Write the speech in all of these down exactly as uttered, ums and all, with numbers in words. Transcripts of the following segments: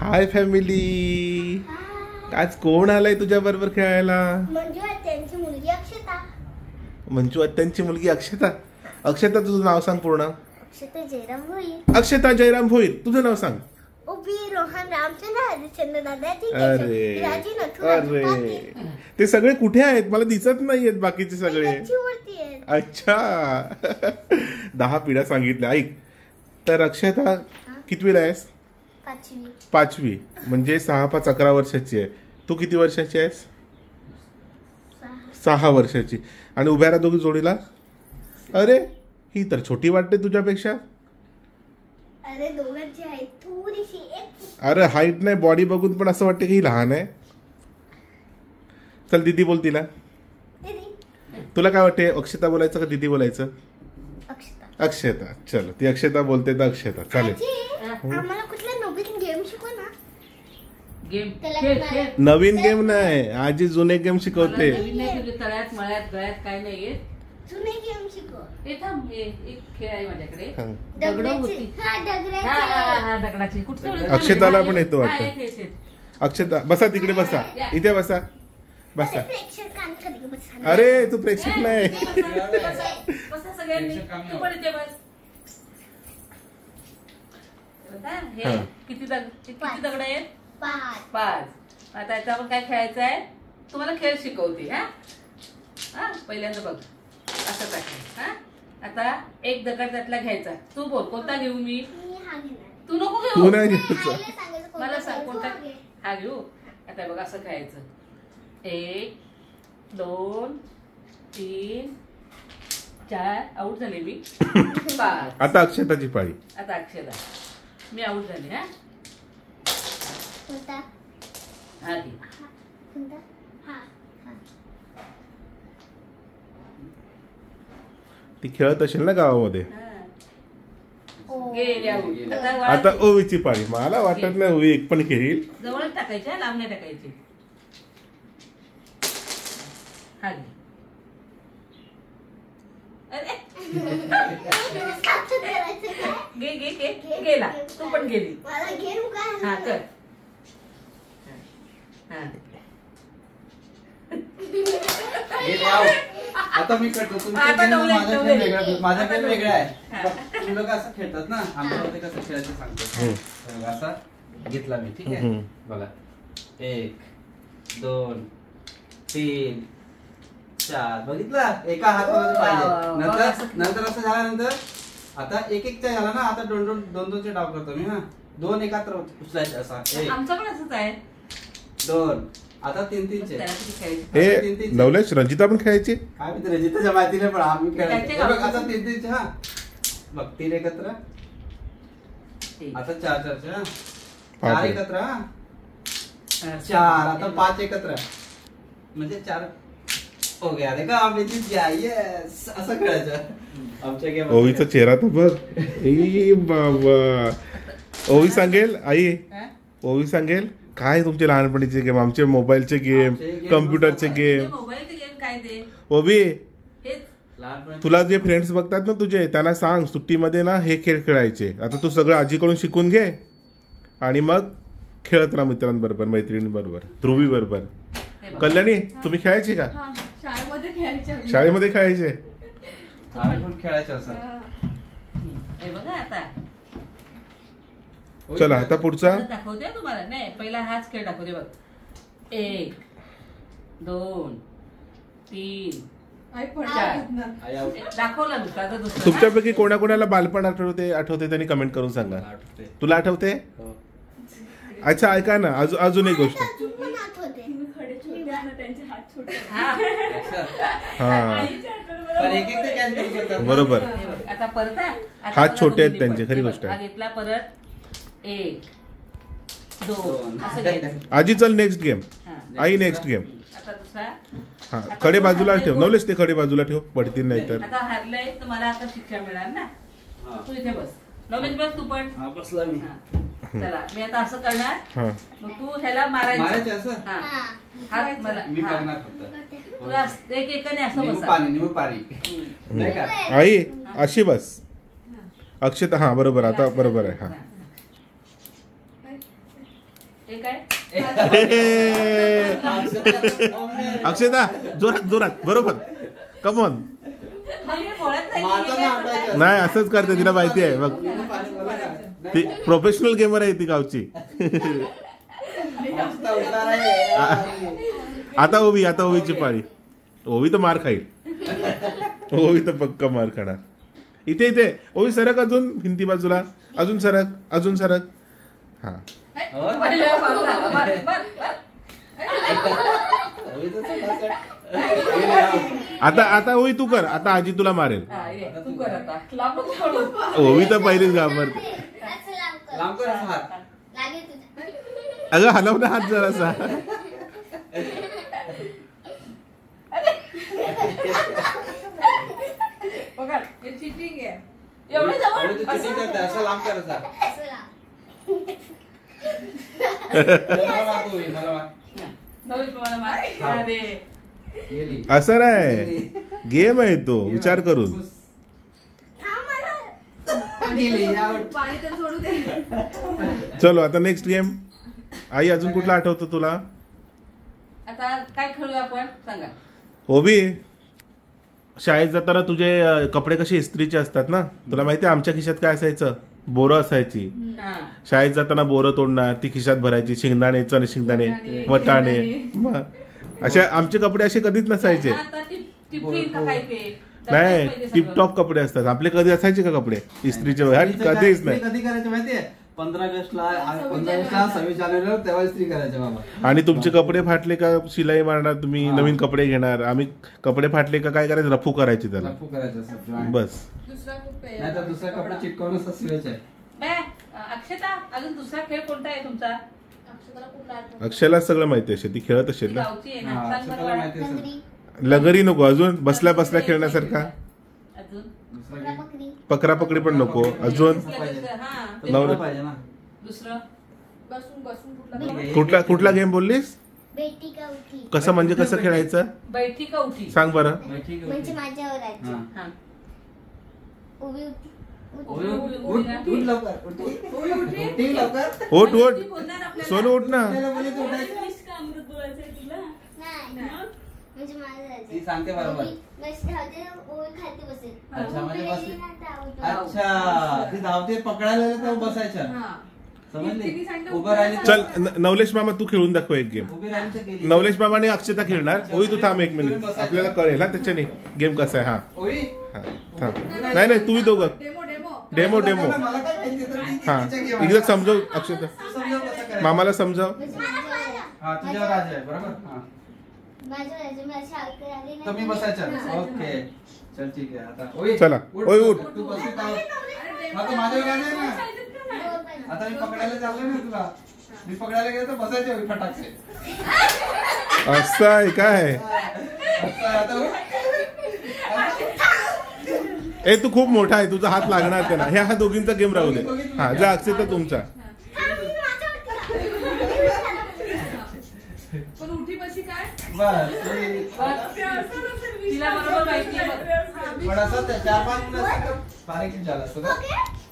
Hi family. आज कोण आलाय तुझ्या बरोबर खेळायला? मंजू आत्यांची मुलगी अक्षता. मंजू आत्यांची मुलगी अक्षता. अक्षता तुझं नाव सांग पूर्ण. अक्षता जयराम भोईर. अक्षता जयराम भोईर. तुझं नाव सांग. उभी रोहन रामचंद्र हरिश्चंद्र दादाजी. अरे राजी नथू अरे ते सगळे कुठे आहेत? मला दिसत नाहीयेत बाकीचे सगळे. अच्छा दहा पिढ्या सांगितल्या. ऐक तर अक्षता कितवीला आहेस? पाचवी. पाचवी म्हणजे सहा पाच अकरा वर्षाची आहे. तू किती वर्षाची आहेस? सहा वर्षाची. आणि उभ्या राहा दोघी जोडीला. अरे ही तर छोटी वाटते तुझ्यापेक्षा. अरे दोघांची आहे थोडीशी एक. अरे हाईट नाही बॉडी बघून पण असं वाटतं की ही लहान आहे. चल दीदी बोल तिला. तुला काय वाटते अक्षता बोलायचं का दीदी बोलायचं? अक्षता. अक्षता. चलो ती अक्षता बोलते तर अक्षता चालेल. आम्हाला कुठला नवीन गेम शिकव ना. गेम नवीन गेम नाही आजी जुने गेम शिकवते. तळ्यात मळ्यात गळ्यात काय नाहीये. जुने गेम शिकव. हे थांब हे एक खेळ आहे माझ्याकडे. दगड होती. हा दगडाची. दगडाची कुठे? अक्षताला पण येतो वाटतं. अक्षता बसा तिकडे बसा. इथे बसा बसा. अरे तू प्रेक्षक नाही. बसा सगळ्यांनी. तू पण इथे बस. हे किती दगड किती दगड आहेत? पाच. पाच. आता याचा आपण काय खेळायचं आहे? तुम्हाला खेळ शिकवते. हा हा पहिल्यांदा बघ असं टाकायचं. हा आता एक दगड त्यातला घ्यायचा. तू बोल कोणता घेऊ मी? तू नको तू घेऊ. नाही घ्यायचं. मला सांग कोणता हा घेऊ. आता बघ असं खेळायचं. एक दोन तीन चार. आऊट झाले मी. पाच. आता अक्षताची पाळी. आता अक्षता मी आऊट झाले. हा कोणता? हा घे. कोणता? हा हा. ती खेळत असेल ना गावामध्ये. गेली आऊट. आता आता ओवीची पाळी. मला वाटत नाही ओवी एक पण खेळील. जवळच टाकायची लांब नाही टाकायची. हा घे. अरे घे घे घे गेला. तू पण गेली. मला घेऊ का? हा कर. हा आता मी करतो. आता नवले, नवले. माझा गेम वेगळा आहे. तुम्ही लोक असं खेळतात ना. आमच्यामध्ये कसं खेळायचं सांगतो. असा घेतला मी. ठीक आहे बघा. एक दोन तीन चार. बघितला एका हातामध्ये पाहिजे. नंतर नंतर असं झाल्यानंतर आता एक एक झाला ना. आता दोन दोन दोन दोनचे डाव करतो मी. हा दोन एकात्र उचलायचे असा. आमचं पण असंच आहे. दोन. आता तीन तीनचे. ए नवलेश रंजिता पण खेळायची. काय मी रंजिताच्या माहितीने पण आम्ही खेळायचो. आता तीन तीनचे. हा बघ तीन एकत्र. आता चार चारचे. हा चार एकत्र. हा चार. आता पाच एकत्र म्हणजे चार हो गया. देखा आम्ही येस असं खेळायचं आमच्या गेम. ओवीचा चेहरा तर बघ. ए बाबा ओवी सांगेल आई. ओवी सांगेल काय तुमचे लहानपणीचे गेम. आमचे मोबाईलचे गेम कम्प्युटरचे गेम. मोबाईलचे गेम काय ते? ओवी हेच तुला जे फ्रेंड्स बघतात ना तुझे त्यांना सांग सुट्टीमध्ये ना हे खेळ खेळायचे. आता तू सगळं आजीकडून शिकून घे आणि मग खेळत राहा मित्रांबरोबर मैत्रिणींबरोबर ध्रुवी बरोबर. कल्याणी तुम्ही खेळायचे का? शाळेमध्ये खेळायचे. शाळेमध्ये खेळायचे. खेळायचं असं. हे बघा आता चला आता पुढचा दाखवते तुम्हाला. नाही पहिला हाच खेळ दाखवते बघ. एक दोन तीन दाखवला नुसता. आता दुसरा तुमच्यापैकी कोणाकोणाला बालपण आठवते आठवते त्यांनी कमेंट करून सांगा. तुला आठवते? अच्छा ऐका ना अजून अजून एक गोष्ट. हा बरोबर. आता परत हात छोटे आहेत त्यांचे खरी गोष्ट आहे. घेतला परत. एक दोन असं घ्यायचं. आजी चल नेक्स्ट गेम. आई नेक्स्ट गेम. आता दुसरा. हा खडे बाजूला ठेव. नवलेश ते खडे बाजूला ठेव पडतील नाही तर. आता हारलंय तर मला आता शिक्षा मिळणार ना. तू इथे बस. नवलेश बस तू पण. बसला मी. चला मी आता असं करणार. हा मग तू ह्याला मारायचं. असं. हा हात मला मी करणार फक्त. तुला एक एकाने असं निंबू बसा. पाणी निंबू पाणी नाही का? आई अशी बस. अक्षता हा बरोबर आता बरोबर आहे. हा हे काय अक्षता जोरात जोरात बरोबर कमॉन हे बोलत नाही. माझं नाव टाकायचं. नाही असंच करते तिला माहिती आहे बघ ती प्रोफेशनल गेमर आहे ती गावची अक्षता हुशार आहे. आता ओवी आता ओवीची पाळी ओवी तर मार खाईल ओवी तर पक्का मार खाणार इथे इथे ओवी सरक अजून भिंती बाजूला अजून सरक अजून सरक हा हो? पहिल्या बाजूला. बर, बर, बर. होय तसं कसं? आता आता ओवी तू कर आता आजी तुला मारेल हा, ये, तू कर आता. लांब नको पडू. ओवी तर पहिलीच घाबरते असं लांब कर. लांब कर असा हात. लागेल तुझा. अगं हलव ना हात जरासा बघा हे चिटिंग आहे. एवढं होय, जवळ तू cheating करते. असं लांब कर असा. असं लांब. मला मार तू, मला मार. नवीन तुम्हाला मार. अरे गेली. असं नाही गेम आहे तो विचार करून थांब मला. गेली, out. पाणी तर सोडू दे. चलो आता नेक्स्ट गेम आई अजून कुठला आठवतो तुला आता काय खेळूया आपण सांगा. ओबी शाळेत जाताना तुझे अ, कपडे कसे इस्त्रीचे असतात ना तुला माहिती आहे आमच्या खिशात काय असायचं बोरं असायची हा. शाळेत जाताना बोरं तोडणार ती खिशात भरायची शेंगदाणे चणे शेंगदाणे शेंगदाणे, वटाणे शेंगदाणे. मग अशा आमचे कपडे असे कधीच नसायचे आता टिप- टिफिन का काय ते नाही पहिले सगळं. टिपटॉप कपडे असतात आपले कधी असायचे का कपडे इस्त्रीचे वगैरे? इस्त्री काय- कधीच इस्त्री नाही कधी करायचं माहितीये पंधरा ऑगस्टला पंधरा ऑगस्टला सव्वीस जानेवारीला तेव्हा इस्त्री करायचे बाबा. आणि तुमचे कपडे फाटले का शिलाई मारणार तुम्ही हा. नवीन कपडे घेणार आम्ही कपडे फाटले का काय करायचं रफू करायचे त्याला रफू करायचं असं joint. बस दुसरा खूप आहे. नाही तर दुसरा कपडा चिटकवून असं शिवायचे. बे, अक्षता अजून दुसरा खेळ कोणता आहे तुमचा? अक्षताला कुठला आठवतो? अक्षयला सगळं माहिती असेल ती खेळत ती असेल ना गावची आहे ना हा, सांग अक्षताला बरं बाळा. माहिती असेल. लंगडी. लगरी नको अजून बसल्या बसल्या खेळण्यासारखा अजून दुसरा पकडा game. पकडी. पकरा पकडी पण नको अजून हा तर नवरा- दुसरा पाहिजे ना. दुसरं बसून बसून कुठला ठीक आहे. कुठला कुठला गेम बोललीस बेटी का उठी. कसं म्हणजे कसं खेळायचं बैठी का उठी? सांग बरं ठीक आहे, म्हणजे ठीक माझ्यावर आहे. आहे. हा. हा. उभी उठी. ओय, उठी. उठ, उठ, उठ लवकर, उठ. उठी, उठी. उठी लवकर. ओट ओट ती बोलणार आपल्याला. सोनू उठ ना आपल्याला बोलले तू उठायचं. नाही. म्हणजे माझं आहे. ती सांगते बरोबर. उभी. मस्त धावते, उभी खाली बसेल. अच्छा, म्हणजे उभी बस- राहिली ना तर out. अच्छा ती धावते पकडायला आली तेव्हा बसायचं हा. समजली तिने सांगितलं उभं राहिली चल न- नवलेश मामा तू खेळून दाखव एक गेम उभी राहिली तर गेली. नवलेश मामाने अक्षता खेळणार ओई तू थांब एक मिनिट आपल्याला कळेल हा त्याच्याने गेम कसा आहे हा ओय. हा थांब नाही नाही तुम्ही दोघं डेमो डेमो डेमो डेमो मला काय माहिती तर ती- हा तिच्या game एकदा आहे. समजव अक्षता तू समजाव कसं करायचं. मामाला समजाव म्हणजे माझ्यावर आहे. हा तुझ्यावर राज आहे बरोबर हा माझ्यावर आहे. जर मी अशी हालत आली ना तर मी तर- बसायचं हा. ओके चल ठीक आहे आता ओय चला. ओय, उठ. तू बसली का हा तर माझ्यावर राज आहे ना दोन पाहिजे. आता मी पकडायला चाललोय ना तुला मी पकडायला गेलो तर बसायचे ओय फटाकसे असं आहे काय आता आता ओय. ए तू खूप मोठा आहे तुझा हात लागणार त्याला ह्या हा दोघींचा गेम राहू दे हा जा अक्षता तुमचा हा, मी माझ्यावर केला. पण उठी बशी काय बस ओय. तिला बरोबर माहिती आहे बघ. पण असं त्या चार पाच मुलं असतात तर बारीक झालं असतं का?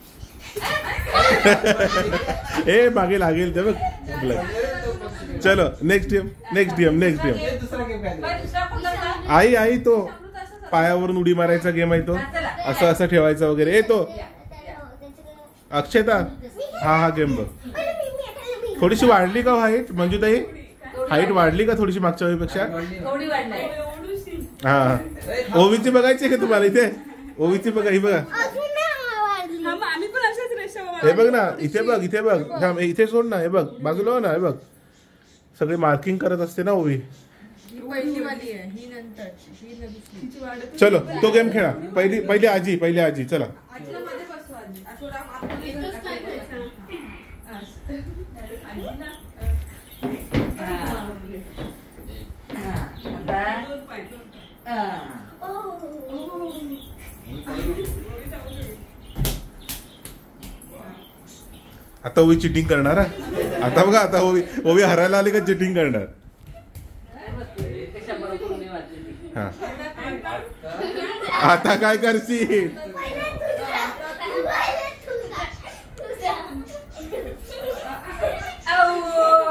ए मागे लागेल ते बघ चलो next game next game next game हे दुसरा गेम काय बाई, दुसरा कोणता होता? आई आई तो पायावरून उडी मारायचा गेम आहे तो असं असं ठेवायचा वगैरे ए तो त्याच्याकडे- अक्षता हा हा गेम बघ अरे, मी- मी आता- मी- थोडीशी वाढली का हाईट मंजूताई हाईट वाढली का थोडीशी मागच्या वेळीपेक्षा थोडी वाढलाय. हा ओवीची बघायची का तुम्हाला इथे ओवीची बघा ही बघा अजून नाही वाढली. आम्ही पण अशाच रेषा हे बघ ना इथे बघ इथे बघ थांब, इथे सोड ना हे बघ बाजूला हो ना हे बघ सगळे मार्किंग करत असते ना ओवी ही पहिली वाली आहे ही नंतरची ही न दुसरी तिची वाढत चलो तो गेम खेळा पहिली पहिली आजी पहिली आजी चला आजीला मध्ये बसवा आजी आठवडा आपण इथंच काय करायचं? हा. आजीला, हा. हा. आता दोन पाय, दोन पाय. हा. आता ओवी चिटिंग करणार हा? आता बघा आता ओवी ओवी हरायला आली का चिटिंग करणार त्याच्या बरोबर मी वाचलेली. हा आता काय करशील पहिला तुझा. पहिला तुझा. तुझा. आऊ.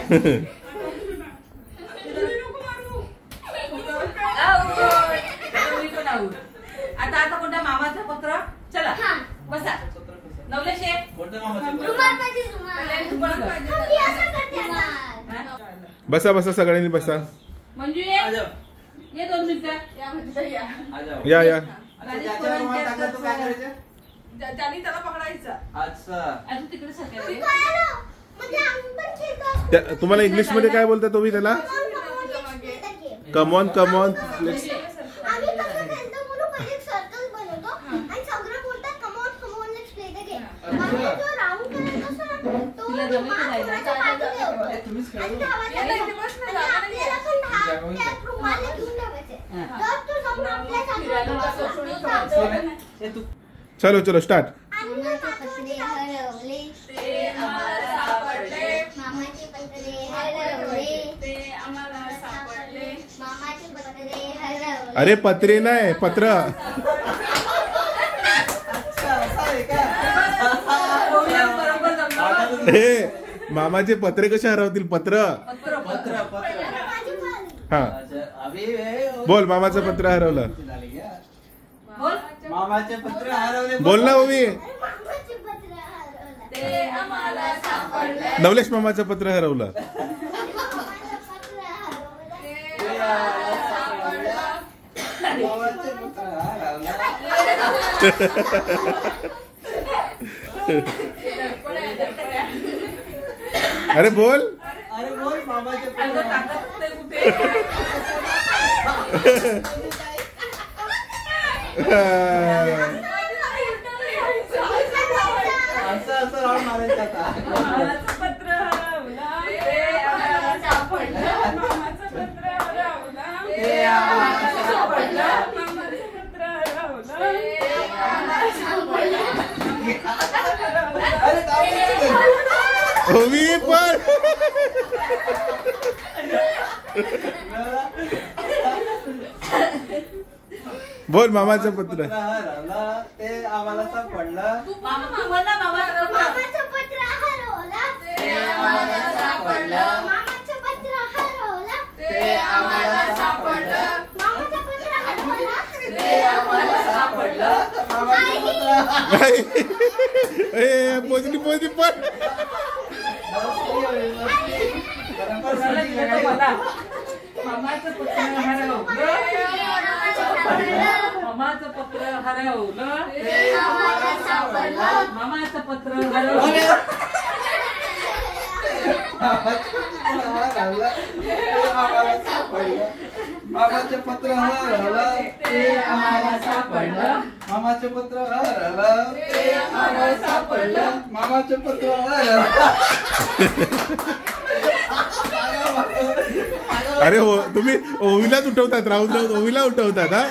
मी पण आऊट. आता आता कोणत्या मामाचं पत्र चला हा. बसा नवलेश ये. कोणतं मामाचं पत्र? रुमाल पाहिजे, रुमाल. रुमाल पाहिजे. हा, मी असं करते आता. हा? बसा बसा सगळ्यांनी बसा. मंजू ये आ जाओ. ये दोन मिनिटं. या म्हणजे या. आ जाओ. या या आता ज्याच्यावर रुमाल टाकला तो काय करायचं? ज्या- ज्याने त्याला पकडायचं. अच्छा. अजून तिकडे सरका तू ते. काय आलं? म्हणजे आम्ही पण खेळतो असतो. त्या- तुम्हाला इंग्लिश मध्ये काय बोलता तुम्ही त्याला? Come on, come on, let's play the game. Come on come on आम्ही कसं खेळतो म्हणून पहिले एक सर्कल बनवतो आणि सगळे बोलतात come on, come on, let's play the game. आणि जो राऊंड करायचा असतो ना, तो तिला जमेल का जायला? कोणाच्या पाठीवर ठेवतो. ए, तुम्हीच खेळा. आणि धावायचं याला नाही. इथे बसणं आणि जागा नाही आपल्याला पण धाव- त्या रुमाला घेऊन ठेवायचे. हा. तर तो जाऊन आपल्या फिरायला जागेवर बसतो. बसतो. ए, तू चलो चलो स्टार्ट. आणि मग पत्रे हरवले, ते आम्हाला सापडले. मामाचे पत्रे हरवले, ते आम्हाला सापडले. मामाचे पत्रे हरवले. अरे पत्रे नाही पत्र. अच्छा असं आहे का? बरोबर जमलं. हे मामाचे पत्रे कसे हरवतील पत्र. पत्र पत्र पत्र. माझी पाळी. हा अच्छा, अबे, ए, ओ. बोल मामाचं पत्र हरवलं. झाली का? बोल. मामाचे पत्र हरवले. बोल ना ओवी. अरे मामाचे पत्र हरवलं. ते आम्हाला सापडले. नवलेश मामाचं पत्र हरवलं. मामाचं पत्र हरवलं. ते आम्हाला सापडलं. मामाचे पत्र हरवले. अरे बोल. अरे बोल मामाचे अगं पत्र. टाकत ते कुठे. असं असं राऊंड मारायचं आता. मामाचं पत्र हरवलं. ते आम्हाला सापडलं. मामाचं पत्र हरवलं. ते आम्हाला सापडलं. मामाचं पत्र हरवलं. ते आम्हाला सापडलं. अरे जाऊ दे. ओवी पण. बोल मामाचं पत्र. पत्र हरवलं. ते आम्हाला सापडलं. मामा तू बोल ना मामाचं पत्र. मामाचं पत्र हरवलं. ते आम्हाला सापडलं. मामाचं पत्र हरवलं. ते आम्हाला सापडलं. मामाचं पत्र हरवलं. ते आम्हाला सापडलं. मामाचे पत्र. ए पोचली पोचली पण. झालं की नाही मला? मामाचं पत्र हरवलं. मामाचं पत्र हरवलं. ते आम्हाला सापडलं. मामाचं पत्र हरवलं. मामाचे पत्र हरवलं. ते आम्हाला सापडलं. मामाचे पत्र हरवलं. ते आम्हाला सापडलं. मामाचे पत्र हरवलं. अरे हो तुम्ही ओवीलाच उठवतात राहून राहून ओवीला उठवतात हा.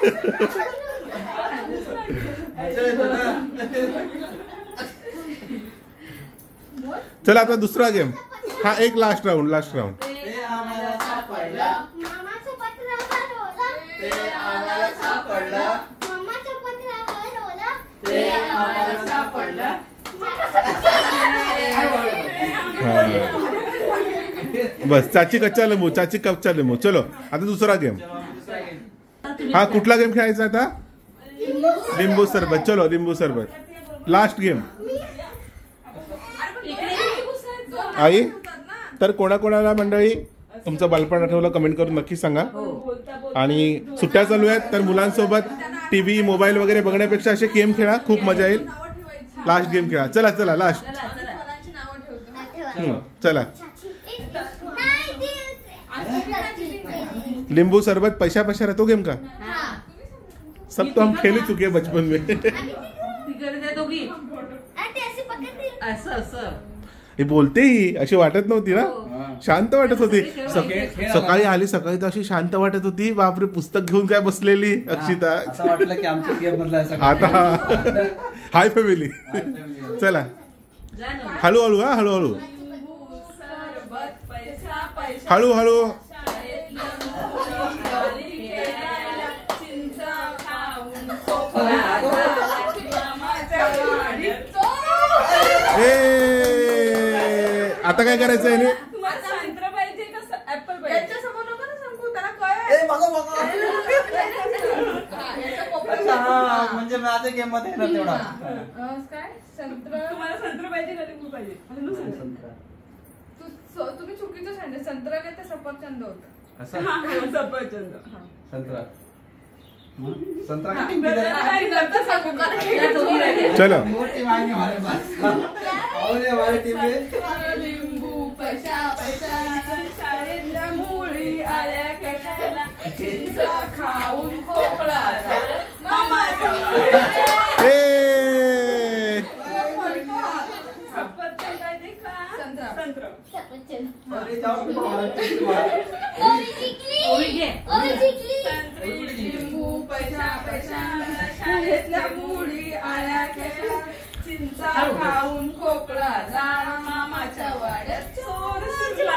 चला आता दुसरा गेम. हा एक लास्ट राऊंड लास्ट राऊंड. ते आम्हाला सापडलं. मामाचं पत्र हरवलं. ते आम्हाला सापडलं. मामाचं पत्र हरवलं. ते आम्हाला सापडलं. बस चाची कच्चा लिंबू चाची कच्चा लिंबू. चलो आता दुसरा गेम. हा कुठला गेम खेळायचा आता? लिंबू सरबत. चलो लिंबू सरबत लास्ट गेम. आई तर कोणाकोणाला मंडळी तुमचं बालपण आठवलं कमेंट करून नक्की सांगा. आणि सुट्ट्या चालू आहेत तर मुलांसोबत टीव्ही मोबाईल वगैरे बघण्यापेक्षा असे गेम खेळा खूप मजा येईल. लास्ट गेम खेळा. चला चला लास्ट. चला चला. फळांची नावं ठेवतो. हम्म, चला नाही ते- लिंबू सरबत पैसा पैसा रहतो गेम का हा. सब तो हम खेल चुके हैं बचपन में. तिकडे त्या दोघी आणि ते असे पकडतील. असं असं. हे बोलते ही अशी वाटत नव्हती ना. शांत वाटत होती. सक- खेळ- सकाळी आली सकाळी तर अशी शांत वाटत होती. बापरे पुस्तक घेऊन काय बसलेली अक्षिता. असं वाटलं की आमच्या गेम मधला आहे आता सगळं. Hi family. चला जा ना. हळूहळू हा हळूहळू लिंबू, सरबत, पैसा, पैसा. हळूहळू. शाळेतलं मुलं गाली गेल्या. चिंच खाऊन खोकला झाला. मामाच्या वाडीत चोर. ए आता काय करायचं आहे तुम्हाला बघा बघा अच्छा हा म्हणजे माझ्या गेम मध्ये येणार तेवढा अं, काय संत्र तुम्हाला संत्र पाहिजे का लिंबू पाहिजे असं नसेल. संत्रा. तू स- तुम्ही चुकीचं सांगितलं संत्र काय ते सफरचंद होतं. असं हा, हा, सफरचंद. हा. संत्रा मग? संत्रा हा, किती बरं, दिले? आणि नंतर सांगू का? त्या दोघी राहिल्या. चलो मोठी वांगी हमारे पास और ये हमारी टीम में लिंबू पैसा पैसा शाळेतल्या मुली आल्या कशाला चिंचा खाऊन खोकला झाला. मामाच्या ए सफरचंद काय ते खा? संत्रा. संत्र. सफरचंद. अरे जाओ तुम्हारा टीम वाला. ओवी जिंकली. ओवी घे. ओवी जिंकली. संत्री, लिंबू पैसा पैसा शाळेतल्या मुली आल्या कशाला चिंचा खाऊन खोकला झाला. मामाच्या वाड्यात चोर शिरला.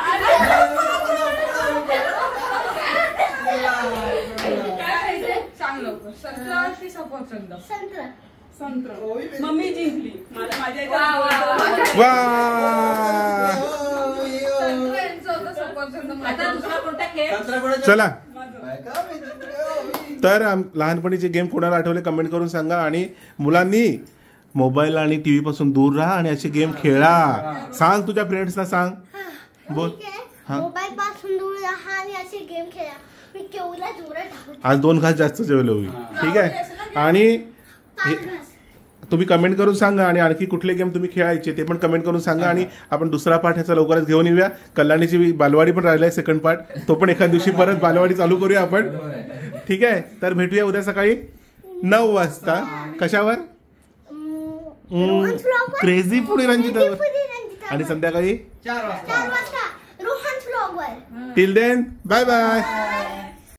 काय आहे ते? सांग लवकर. संत्र की सफरचंद? संत्र. संत्र. मम्मी जिंकली. मला माझ्या वा, वा, वा. याच्यात- वा संत्र यांचं होतं सफरचंद. आता दुसरा कोणता खेळ? संत्रा कोणाच्या? चला माझं. काय का मी जिंकलो? तर आम- लहानपणीचे गेम कोणाला आठवले कमेंट करून सांगा आणि मुलांनी मोबाईल आणि टीव्ही पासून दूर राहा आणि असे गेम खेळा. सांग तुझ्या फ्रेंड्सना सांग. बोल. ठीक आहे. हा. मोबाईल पासून दूर राहा आणि असे गेम खेळा. मी केवढा जोरात धावते. आज दोन घास जास्त जेवलो होईल ठीक आहे आणि पाच घास. तुम्ही कमेंट करून सांगा आणि आणखी कुठले गेम तुम्ही खेळायचे ते पण कमेंट करून सांगा आणि आपण दुसरा पार्ट ह्याचा लवकरच घेऊन येऊया. कल्याणीची बालवाडी पण राहिलाय सेकंड पार्ट तो पण एखाद दिवशी परत बालवाडी चालू करूया आपण ठीक आहे. तर भेटूया उद्या सकाळी नऊ वाजता कशावर अं, रोहन vlog वर. क्रेझी पुढे रंजितावर क्रेझी रंजितावर. आणि संध्याकाळी चार वाजता चार वाजता रोहन vlog वर. Till then bye bye.